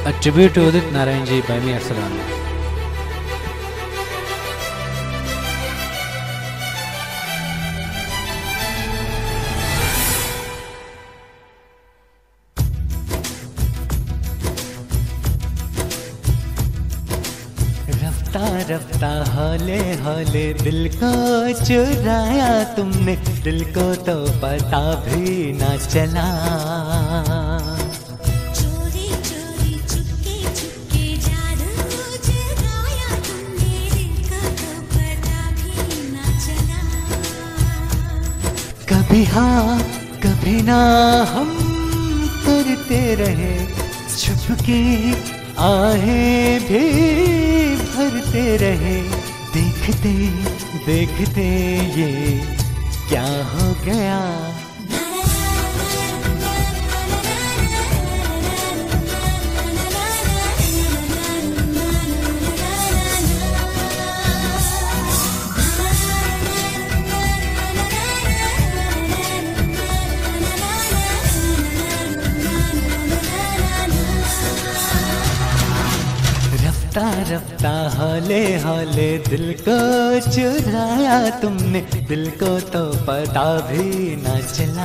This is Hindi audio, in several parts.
A tribute to Udit Narayan ji by me, Arsalan. रफ्ता रफ्ता हौले हौले दिल को चुराया तुमने, दिल को तो पता भी ना चला। चोरी चोरी चुपके चुपके जादू जगाया तुमने, दिल को तो पता भी ना चला। कभी हाँ कभी ना हम करते रहे छुपके, आहें भी भरते रहे, देखते देखते ये क्या हो गया। रफ्ता रफ्ता हौले हौले दिल को चुराया तुमने, दिल को तो पता भी ना चला।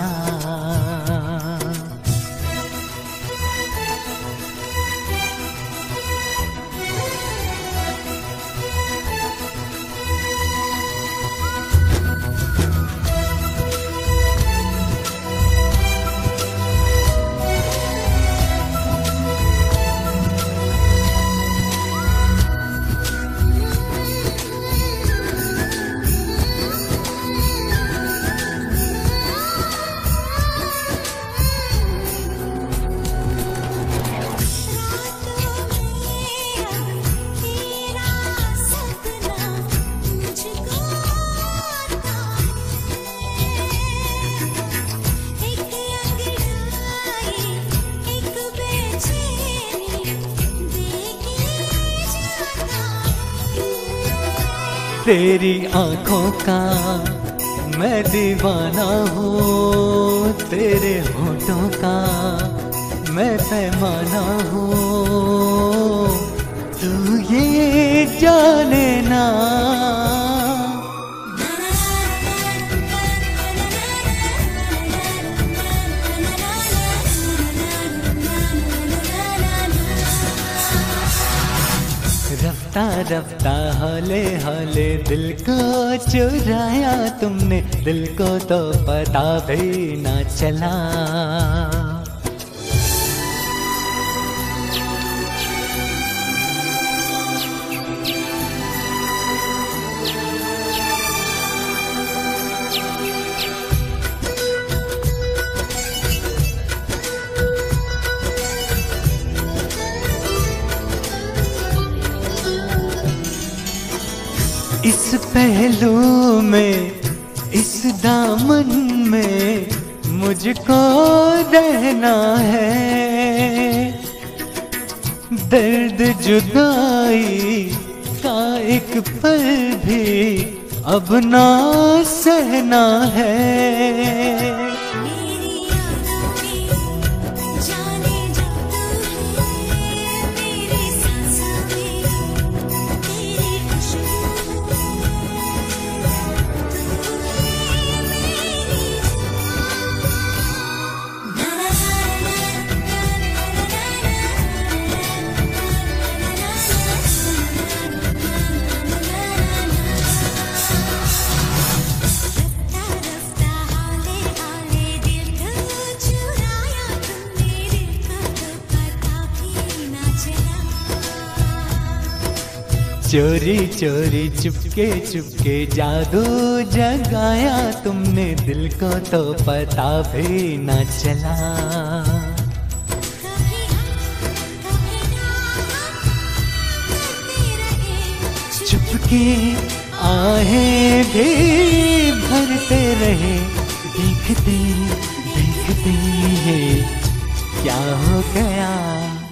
तेरी आंखों का मैं दीवाना हूँ, तेरे होठों का मैं पैमाना हूँ, तू ये जाने ना। रफ्ता रफ्ता हौले हौले दिल को चुराया तुमने, दिल को तो पता भी ना चला। इस पहलू में इस दामन में मुझको रहना है, दर्द जुदाई का एक पल भी अब ना सहना है। चोरी चोरी चुपके चुपके जादू जगाया तुमने, दिल को तो पता भी ना चला। चुपके आहें भी भरते रहे, देखते देखते ये क्या हो गया।